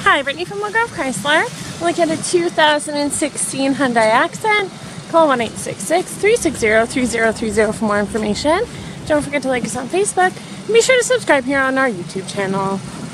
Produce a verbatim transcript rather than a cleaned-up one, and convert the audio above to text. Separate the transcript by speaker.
Speaker 1: Hi, Brittany from Woodgrove Chrysler. Look at a two thousand sixteen Hyundai Accent. Call one eight six six, three six zero, three zero three zero for more information. Don't forget to like us on Facebook. And be sure to subscribe here on our YouTube channel.